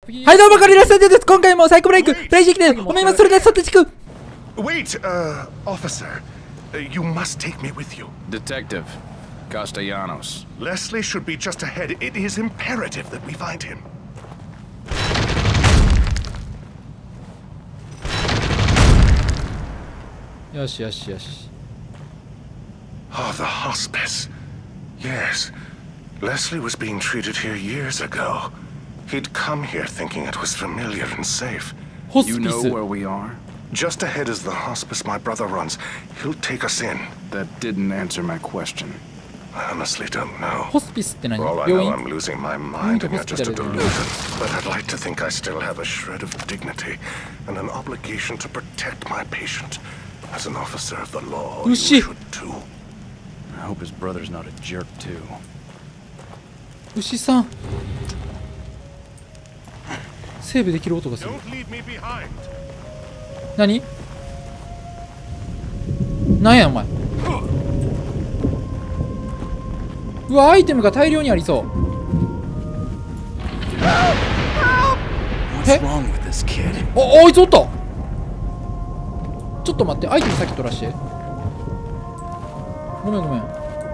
はいどうも、カリラスタジオです。今回もサイコブレイク大事件で思います。それではそっち行く。 Wait, officer. You must take me with you. Detective Castellanos. Leslie should be just ahead. It is imperative that we find him. Yoshi, yoshi, yoshi. Oh, the hospice. Yes. Leslie was being treated here years ago. He'd come here thinking it was familiar and safe. You know where we are? Just ahead is the hospice my brother runs. He'll take us in. That didn't answer my question. I honestly don't know. ホスピスって何？ For all I 病 know, 院？ I'm losing my mind and you're just a delusion. But I'd like to think I still have a shred of dignity and an obligation to protect my patient. As an officer of the law, you should too. I hope his brother's not a jerk too. 牛さん。セーブできる音がする。 Don't leave me behind. 何？なんやお前。うわ、アイテムが大量にありそう。 What's wrong with this kid? あいつおった。ちょっと待って、アイテム先取らして。ごめんごめん。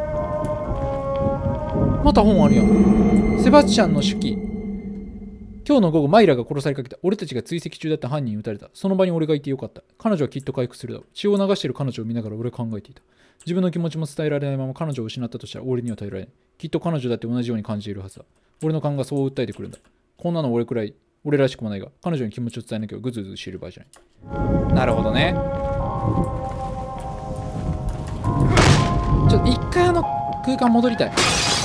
また本あるやん。セバスチャンの手記。今日の午後マイラが殺されかけた。俺たちが追跡中だった犯人に撃たれた。その場に俺がいてよかった。彼女はきっと回復するだろう。血を流している彼女を見ながら俺は考えていた。自分の気持ちも伝えられないまま彼女を失ったとしたら俺には耐えられない。きっと彼女だって同じように感じているはずだ。俺の勘がそう訴えてくるんだ。こんなの俺くらい俺らしくもないが、彼女に気持ちを伝えなきゃグズグズしている場合じゃない。なるほどね。ちょっと一回空間戻りたい。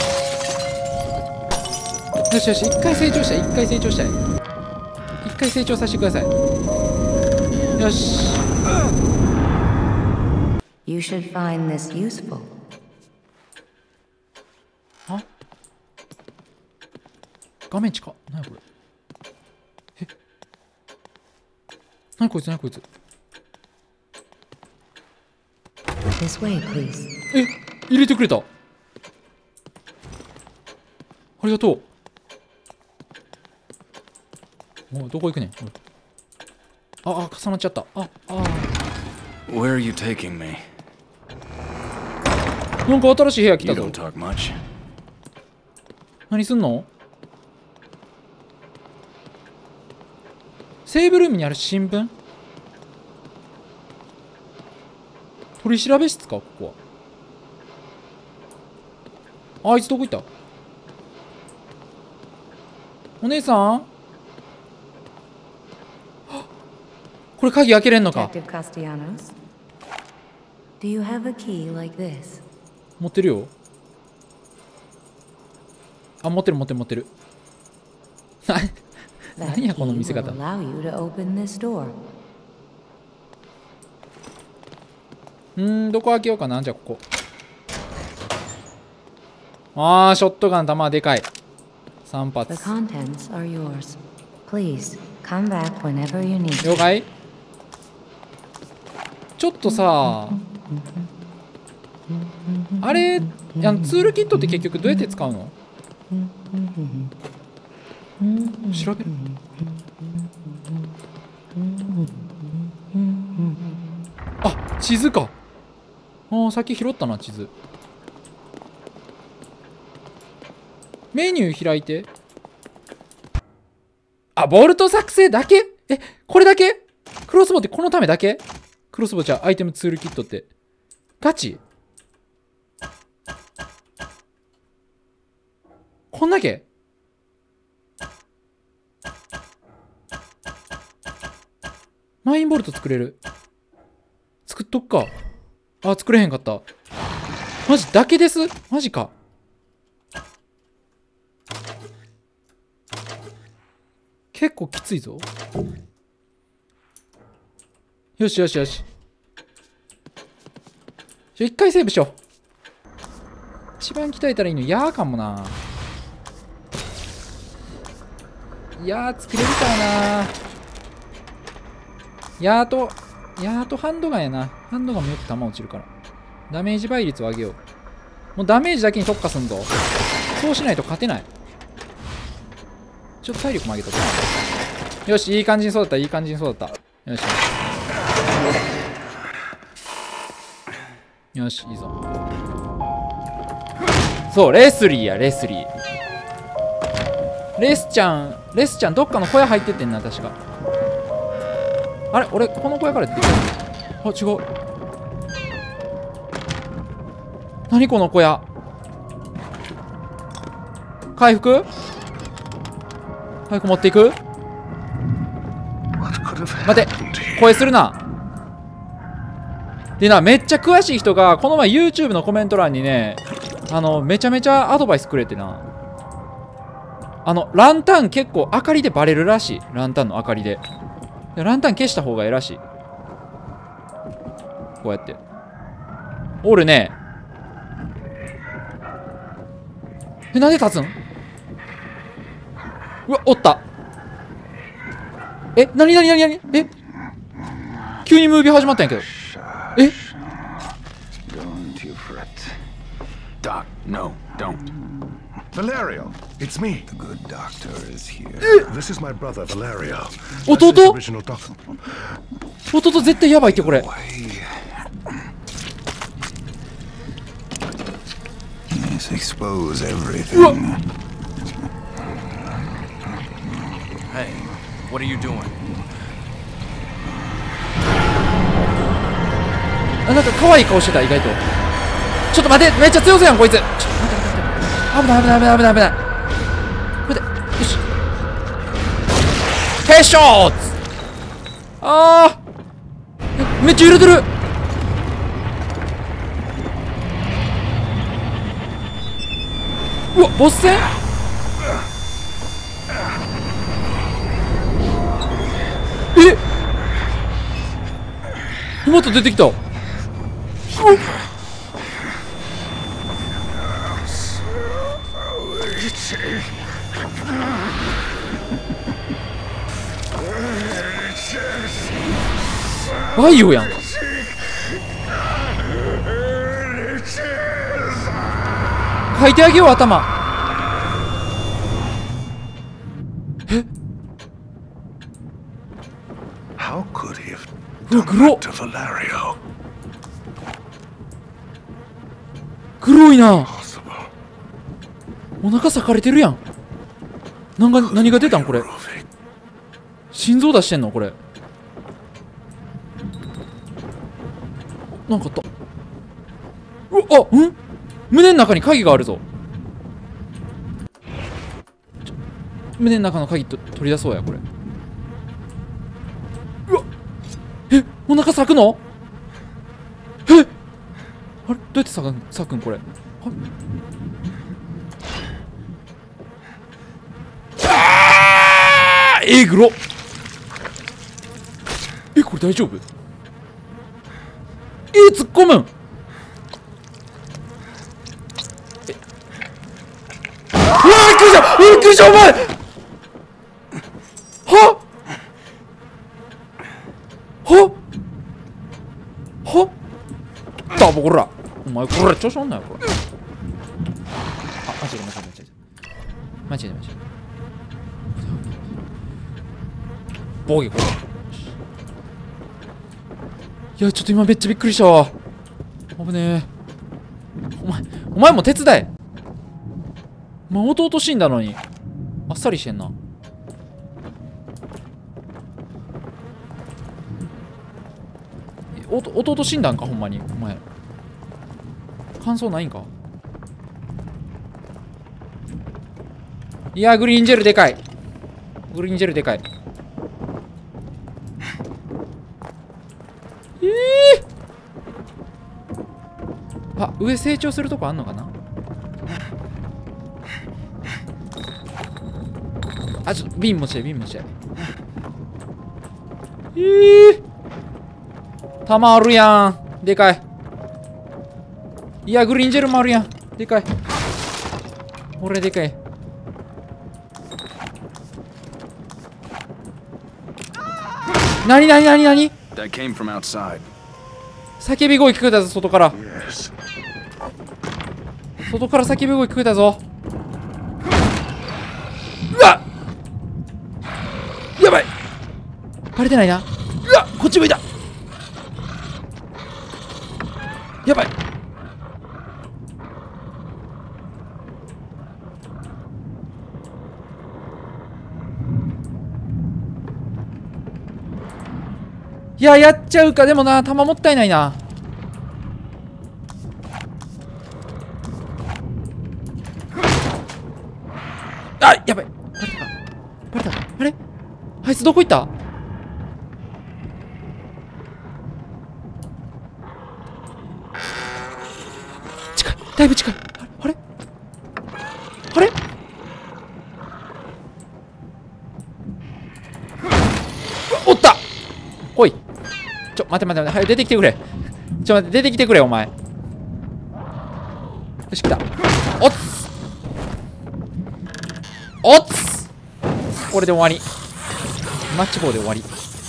よしよし、一回成長したい。一回成長したい。一回成長させてください。よし。 You should find this useful. あ？画面近っ。何これ。え？何こいつ何こいつ。 This way, please. え？入れてくれた。ありがとう。もうどこ行くねん。重なっちゃった。 Where are you taking me? なんか新しい部屋来 You たぞ。 don't talk much. 何すんの？セーブルームにある新聞？取り調べ室かここは。あいつどこ行った？お姉さん？これ鍵開けれんのか？ Detective Castellanos, do you have a key like this? 持ってるよ。あ、持ってる持ってる持ってる。何やこの見せ方。 Allow you to open this door. どこ開けようかな。じゃあここ。あー、ショットガン弾でかい。3発。 The contents are yours. Please come back whenever you need. 了解。ちょっとさ、あれ、ツールキットって結局どうやって使うの？調べる？あ、地図か。さっき拾ったな、地図。メニュー開いて。あ、ボルト作成だけ？これだけ？クロスボウってこのためだけ？クロスボウじゃアイテムツールキットってガチ？こんだけ？マインボルト作れる。作っとくか。あ、作れへんかった。マジだけです？マジか。結構きついぞ。よしよしよし。一回セーブしよう。一番鍛えたらいいのやーかもな。いやー作れるからな。やーとハンドガンやな。ハンドガンもよく弾落ちるから。ダメージ倍率を上げよう。もうダメージだけに特化すんぞ。そうしないと勝てない。ちょっと体力も上げとこう。 よし、いい感じに育った、いい感じに育った。よし。よし、いいぞ。そう、レスリーや、レスリー。レスちゃん、どっかの小屋入ってってんな、確か。あれ俺、この小屋から出てきた。あ、違う。何この小屋。回復持っていく。待て、声するな。でな、めっちゃ詳しい人がこの前 YouTube のコメント欄にね、めちゃめちゃアドバイスくれてな。ランタン結構明かりでバレるらしい。ランタンの明かりで。ランタン消した方がいいらしい。こうやっておるね。なんで立つん。うわ、おった。なに急にムービー始まったんやけど。 Doc, no, don't. Valerio, it's me. The good doctor is here. This is my brother, Valerio. 弟 That's his original doctor. 弟絶対やばいってこれ。 Yes, expose everything. Hey, what are you doing? なんか可愛い顔してた、意外と。ちょっと待って、めっちゃ強そうやんこいつ。ちょっと待って危ない。待って、よし。ヘッショット。めっちゃ揺れてる。うわ、ボス戦。また出てきた。バイオやん。書いてあげよう頭。 How could he have うわ、 done 黒 that to Valerio? 黒いな。 Possible. お腹裂かれてるやん。何が出たんこれ。 Roving. 心臓出してんのこれ。なんかあった。うわ、胸の中に鍵があるぞ。胸の中の鍵取り出そうやこれ。うわ、お腹裂くの。あれどうやって裂くんこれ。グロ。これ大丈夫。突っ込むん。びっくりしたお前。ダボこらお前これ調子乗んなよこれ。間違えボギーこれ。いやちょっと今めっちゃびっくりしたわ。危ねえ。お前も手伝え。弟死んだのにあっさりしてんな。弟死んだんかほんまに。お前感想ないんか。いやグリーンジェルでかい。上成長するとこあんのかな。ちょっと瓶持ちたい。弾あるやん。でかい。いやグリーンジェルもあるやん。でかい。俺でかい。何 That came from outside. 叫び声聞こえたぞ外から。 Yes. 外から叫び声聞こえたぞ。うわっやばい。 バレてないな。うわこっち向いた。やばい。いや、やっちゃうか。でもな、弾もったいないな。あ、やばい。バレたか。バレた。あれあいつどこ行った？近い。だいぶ近い。あれあれおった。おい。待て待て待て。早く出てきてくれ。待って、出てきてくれ、お前。よし、来た。おっつおっつこれで終わり。マッチ棒で終わり。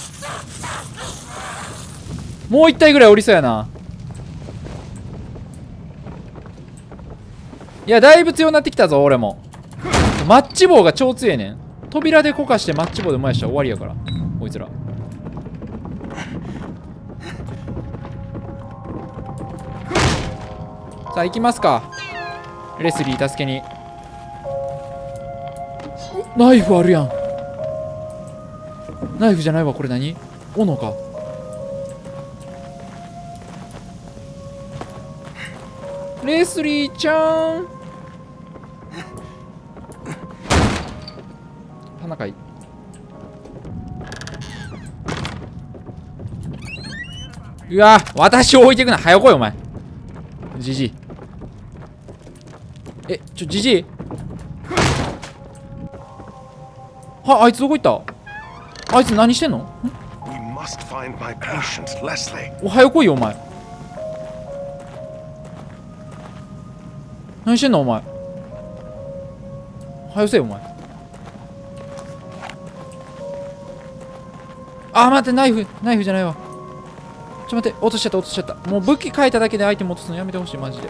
もう一体ぐらいおりそうやな。いや、だいぶ強くなってきたぞ、俺も。マッチ棒が超強いねん。扉でこかしてマッチ棒で燃やしたら終わりやから、こいつら。さあ、行きますか。レスリー助けに。ナイフあるやん。ナイフじゃないわ、これ何？斧か。レスリーちゃん。鼻かい。うわ、私を置いていくな。早来い、お前。じじい。じじい。あいつどこ行った？あいつ何してんの？おはよ来いよ、お前。何してんの、お前。はよせよ、お前。待って、ナイフじゃないわ。待って、落としちゃった。もう武器変えただけでアイテム落とすのやめてほしい、マジで。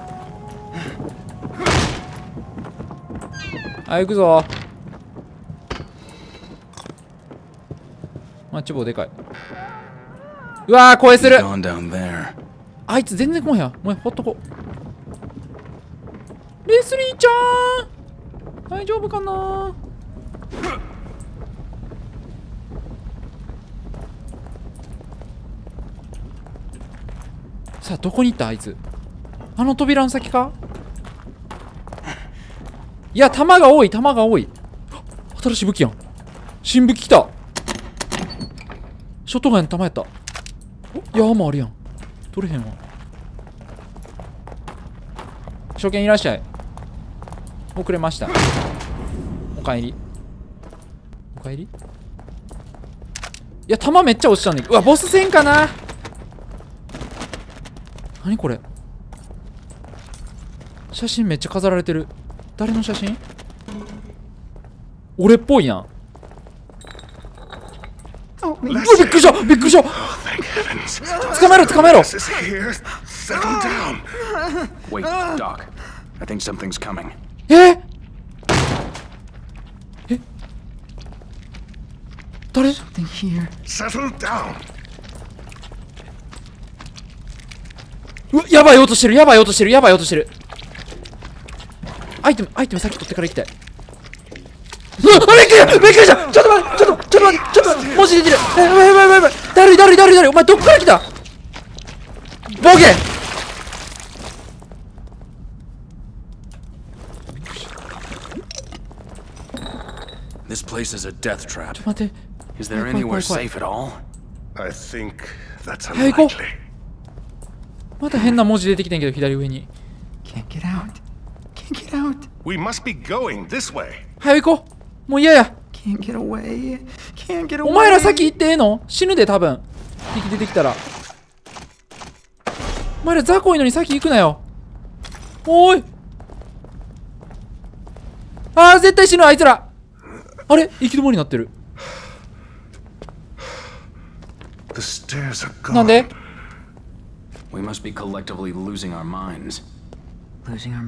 行くぞ。マッチ棒でかい。うわー、声する。あいつ全然来んや。もうほっとこう。レスリーちゃん大丈夫かな。さあ、どこに行ったあいつ。あの扉の先か。いや、弾が多い。新しい武器やん。新武器来た。ショットガンの弾やった。いや、もうあるやん。取れへんわ。初見いらっしゃい。遅れました。おかえり。いや、弾めっちゃ落ちたんだけど。うわ、ボス戦かな。何これ。写真めっちゃ飾られてる。誰の写真？俺っぽいやん。うわ、びっくりした。捕まえろ。 Wait, Doc. I think something's coming. 誰？ Settle down. うわ、やばい音してる。アイテム先取ってから行きたい。うわ、びっくりした。ちょっと待って文字出てる。やばい。誰お前どっから来た？ボケ。 This place is a death trap. 待って。 Is there anywhere safe at all? I think that's 早く行こ unlikely. う。また変な文字出てきてんけど、左上に。 Can't get out. We must be going this way. 早く行こう。もう嫌や。 Can't get away. お前ら先行ってええの？死ぬで、多分。敵出てきたら。お前ら雑魚いのに先行くなよ。おーい。絶対死ぬ、あいつら。あれ？行き止まりになってる。 The stairs are gone. なんで？ We must be collectively losing our minds. Losing our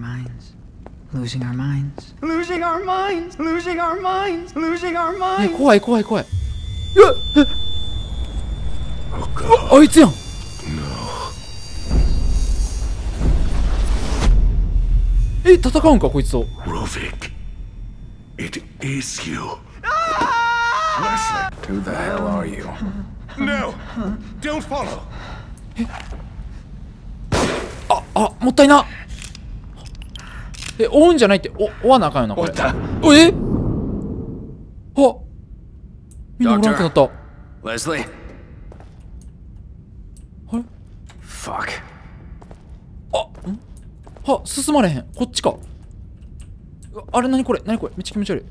minds. 怖い。うわっあいつやん。え、戦うんかこいつと。 Rovik, it is you. Who the hell are you? No, don't follow. あ、もったいな。追うんじゃないって、追わなあかんよな、これ。えあ、みんなおらんくなった。あ Leslie? れ Fuck. は、進まれへん。こっちか。あれ、なにこれめっちゃ気持ち悪い。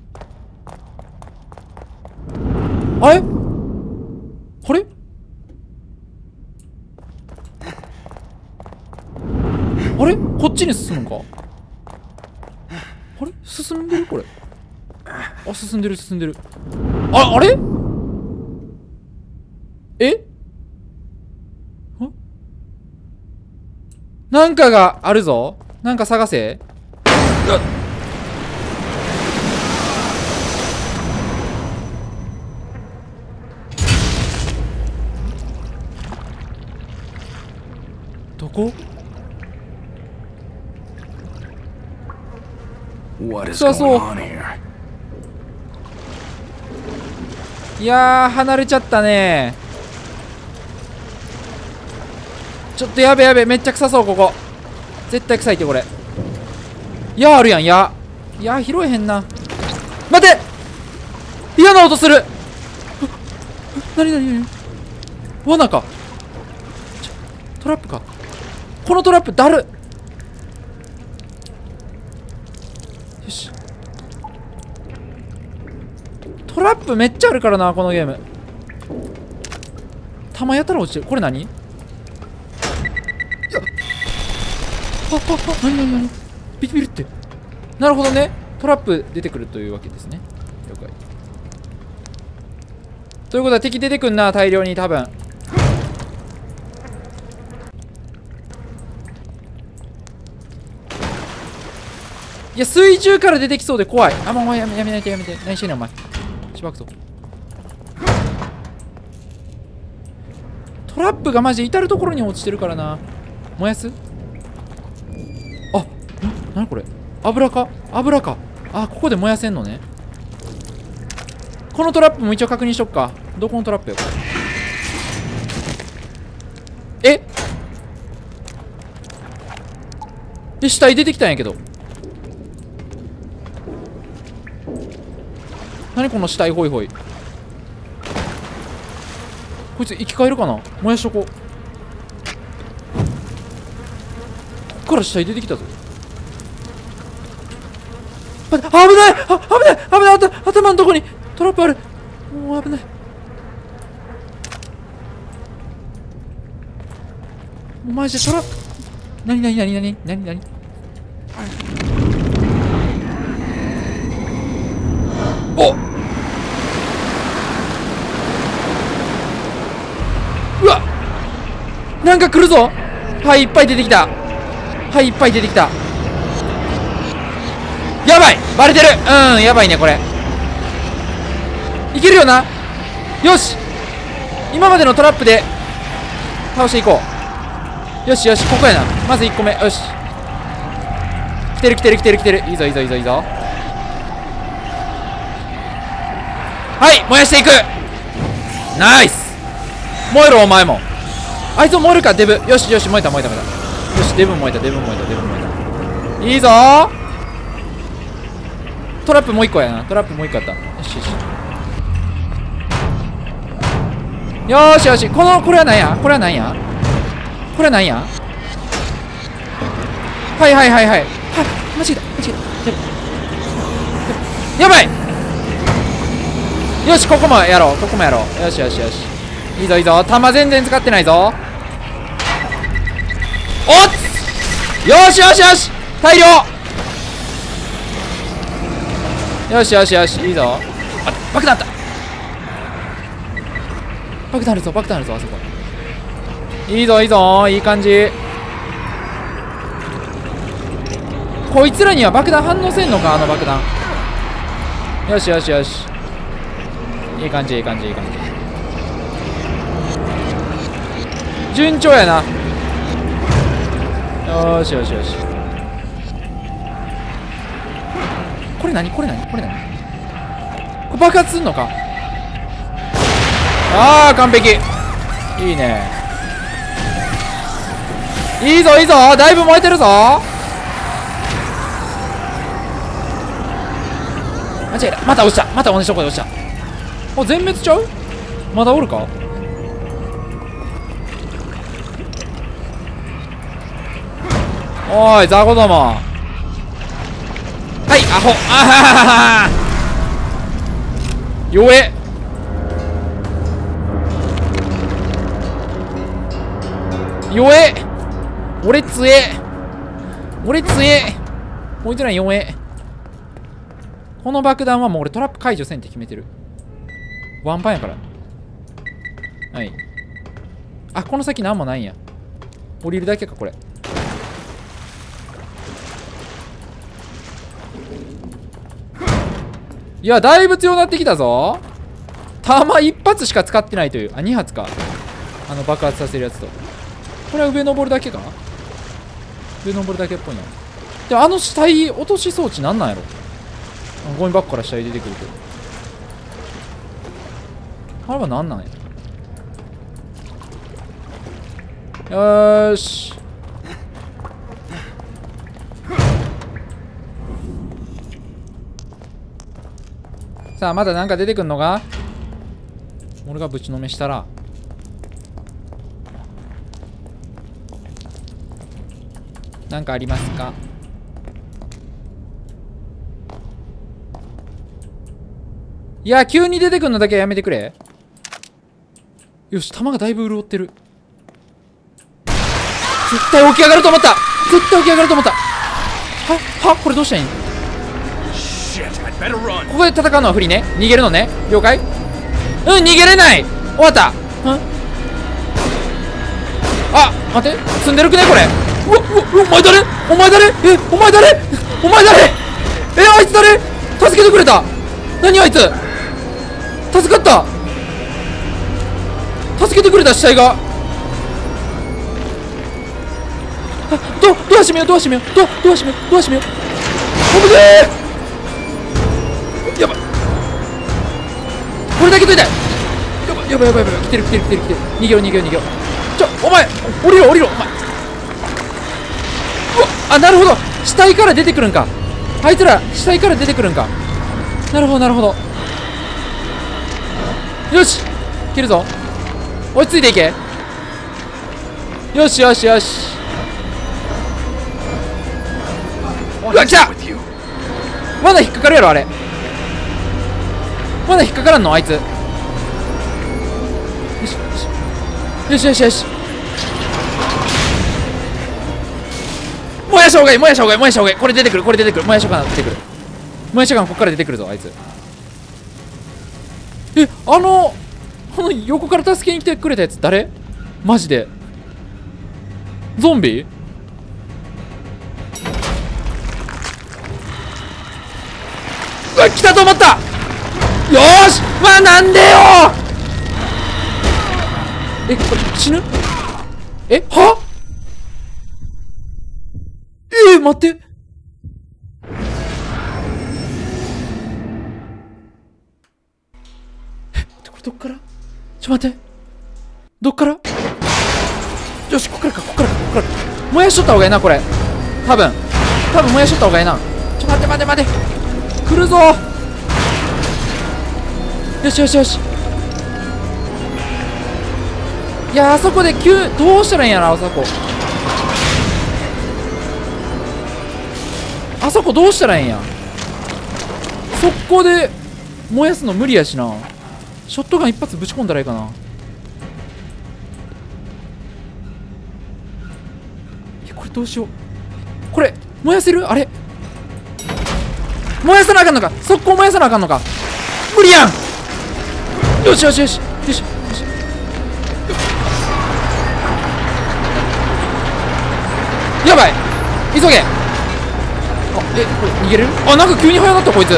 あれこれあれこっちに進むんか。あれ進んでるこれ。あ、進んでる。あれなんかがあるぞ。なんか探せ。どこ？ What is そう going on here? いやー、離れちゃったね。ちょっとやべ、めっちゃ臭そう、ここ。絶対臭いって、これ。あるやん、拾えへんな。待て！嫌な音する！なに罠か。トラップか。このトラップだる！よし。トラップめっちゃあるからな、このゲーム。弾やたら落ちてる。これ何？何ビリって。なるほどね。トラップ出てくるというわけですね。了解。ということは敵出てくんな、大量に多分。いや、水中から出てきそうで怖い。あ、もうやめて。何してんねん、お前。しばくぞ。トラップがマジ至るところに落ちてるからな。燃やす？なにこれ？油か。あ、ここで燃やせんのね。このトラップも一応確認しとくか。どこのトラップよ。死体出てきたんやけど。何この死体ホイホイ。こいつ生き返るかな。燃やしとこう。こっから死体出てきたぞ。危ない頭のとこにトラップある。もう危ない。もうマジでトラップ。何おっ、うわ、なんか来るぞ。はい、いっぱい出てきた。やばい、バレてる。やばいね、これ。いけるよな。よし、今までのトラップで倒していこう。よし、ここやな。まず1個目。よし、来てる。いいぞ。はい、燃やしていく。ナイス。燃えろ、お前も。あいつも燃えるか、デブ。よし、燃えた。よし、デブ燃えた。いいぞー。トラップもう一個やな。あった。よし。これは何や。はい。間違えた。やばい。よし、ここもやろう。よし。いいぞ。弾全然使ってないぞ。おっ、よし。大量。よし、いいぞ。あ、爆弾あった。爆弾あるぞ、あそこ。いいぞ、いい感じ。こいつらには爆弾反応せんのか、あの爆弾。よし。いい感じ。 順調やな。よしよしよし。これ何これ何これ何これ爆発すんのか。ああ完璧。いいね。いいぞいいぞ、だいぶ燃えてるぞ。間違えた、また落ちた、また同じとこで落ちた。あ、全滅ちゃう。まだおるか。おい、雑魚ども。はい、アホ。あはははは。弱え。弱え。俺強え。俺強え。こいつら弱え。この爆弾はもう俺トラップ解除せんって決めてる。ワンパンやから。はい。あ、この先なんもないんや。降りるだけか、これ。いや、だいぶ強くなってきたぞ。弾1発しか使ってないという。あ、2発か。爆発させるやつと。これは上登るだけか。上登るだけっぽいな。で、死体落とし装置なんなんやろ。ゴミ箱から死体出てくるけど。あれはなんなんや。よーし。さあ、まだなんか出てくんのか。俺がぶちのめしたら。なんかありますか。いや、急に出てくるのだけはやめてくれ。よし、弾がだいぶ潤ってる。絶対起き上がると思った。絶対起き上がると思った。これどうしたらいいん。ここで戦うのは不利ね。逃げるのね。了解。逃げれない。終わった。あ、待って。積んでるくねこれ。お前誰。お前誰。お前誰。お前誰。あいつ誰。助けてくれた。何あいつ。助かった。助けてくれた死体が。ドア閉めよう、ドア閉めよう、ドア閉めよう、ドア閉めよう。危ねえ。やばい。これだけどいたい。やばいやばいやばい。来てる来てる来てる来てる。逃げろ逃げろ逃げろ。お前降りろ降りろ。お前。うわ、あ、なるほど。死体から出てくるんか。あいつら死体から出てくるんか。なるほどなるほど。よし、いけるぞ。落ち着いていけ。よしよしよし。うわ、来た。罠引っかかるやろあれ。罠引っかからんのあいつ。よしよしよしよし。燃やした方がいい燃やした方がいい燃やした方がいい。これ出てくるこれ出てくる。燃やしとかな出てくる。燃やしとかなこっから出てくるぞあいつ。横から助けに来てくれたやつ誰。マジでゾンビ。うわ、来たと思った。よーし。まあなんでよ。これ死ぬ。は待って。これどっから。待って。どっから。よし、こっからかこっからかこっからか。燃やしとった方がいいなこれ。多分燃やしとった方がいいな。待て待て待て。来るぞ。よしよしよし。いや、あそこでどうしたらいいんやろ。あそこどうしたらいいんや。速攻で燃やすの無理やしな。ショットガン一発ぶち込んだらいいかな。これどうしよう。これ燃やせる。あれ燃やさなあかんのか。速攻燃やさなあかんのか。無理やん。よしよしよしよしよし。やばい急げ。これ逃げれる。なんか急に速なったこいつ。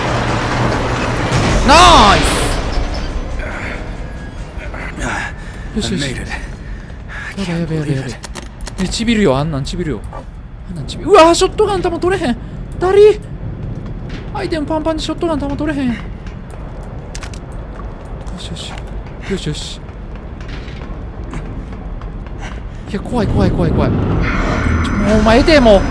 ナイス。よしよし。 やべやべやべ。ちびるよ、あんなんちびるよ。あんなんちびる。うわー、ショットガン弾取れへん。ダリー。アイテムパンパンにショットガン弾取れへん。よしよし。よしよし。いや、怖い怖い怖い怖い。もうお前て、もう。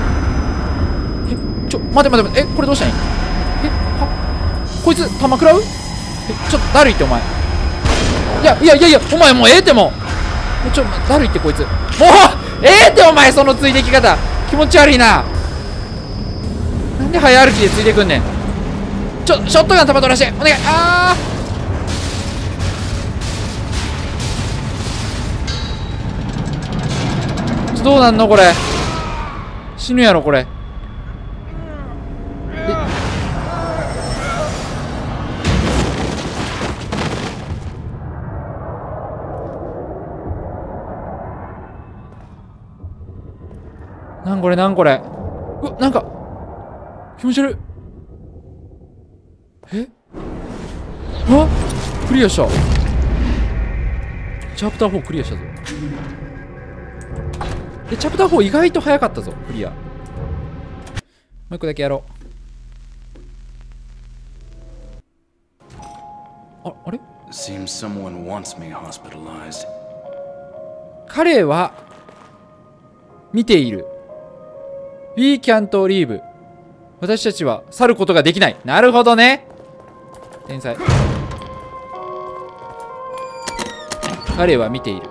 待て待て待て。これどうしたんや。こいつ、弾食らう？ちょっとだるいって、お前。いや、お前もうええってもう。だるいって、こいつ。もうええって、お前、そのついてき方。気持ち悪いな。なんで早歩きでついてくんねん。ショットガン弾取らして。お願い。どうなんのこれ。死ぬやろこれ。なんこれなんこれ。うわ、なんか気持ち悪い。うわ、クリアした。チャプター4クリアしたぞ。チャプター4意外と早かったぞ、クリア。もう一個だけやろう。あれ？彼は見ている。We can't leave。私たちは去ることができない。なるほどね。天才。彼は見ている。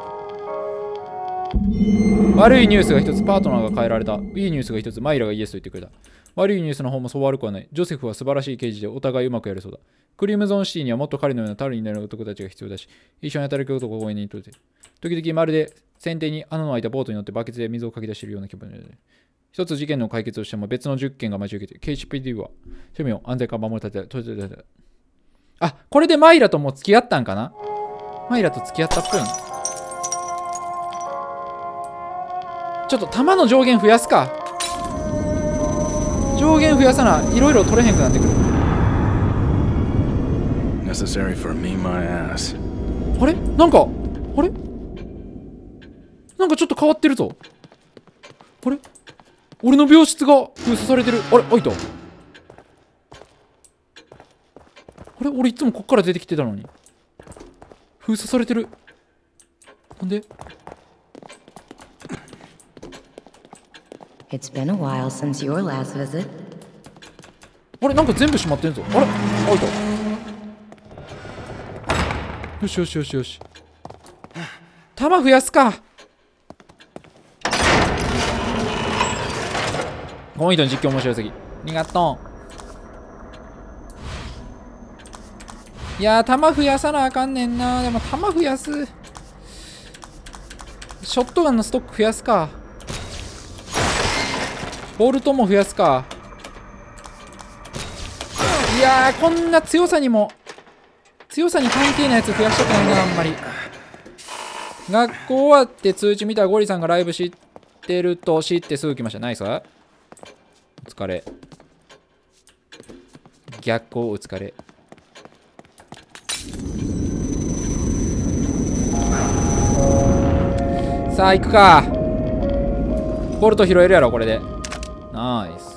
悪いニュースが一つ、パートナーが変えられた。いいニュースが一つ、マイラがイエスと言ってくれた。悪いニュースの方もそう悪くはない。ジョセフは素晴らしい刑事でお互いうまくやれそうだ。クリムゾンシティにはもっと彼のようなタルになる男たちが必要だし、一緒に働く男を応援にとって。時々まるで船底に穴の開いたボートに乗ってバケツで水をかき出しているような気分で。一つ事件の解決をしても別の10件が待ち受けて、KHPD は庶民を安全から守るためで。あ、これでマイラとも付き合ったんかな。マイラと付き合ったっぽいの。ちょっと弾の上限増やすか。上限増やさな、いろいろ取れへんくなってくる。あれなんか、あれなんかちょっと変わってるぞ。あれ俺の病室が封鎖されてる。あれ開いた。あれ俺いつもこっから出てきてたのに。封鎖されてる。なんで ？It's been a while since your last visit. あれなんか全部閉まってんぞ。あれ開いた。よしよしよしよし。弾増やすか。この人の実況面白すぎ。ありがとう。いやー、弾増やさなあかんねんな。でも弾増やす。ショットガンのストック増やすか。ボルトも増やすか。いやー、こんな強さに関係ないやつ増やしたくないな、あんまり。学校終わって通知見たらゴリさんがライブ知ってると知ってすぐ来ました。ナイス。お疲れ。逆光お疲れ。さあ行くか。ボルト拾えるやろこれで。ナイス。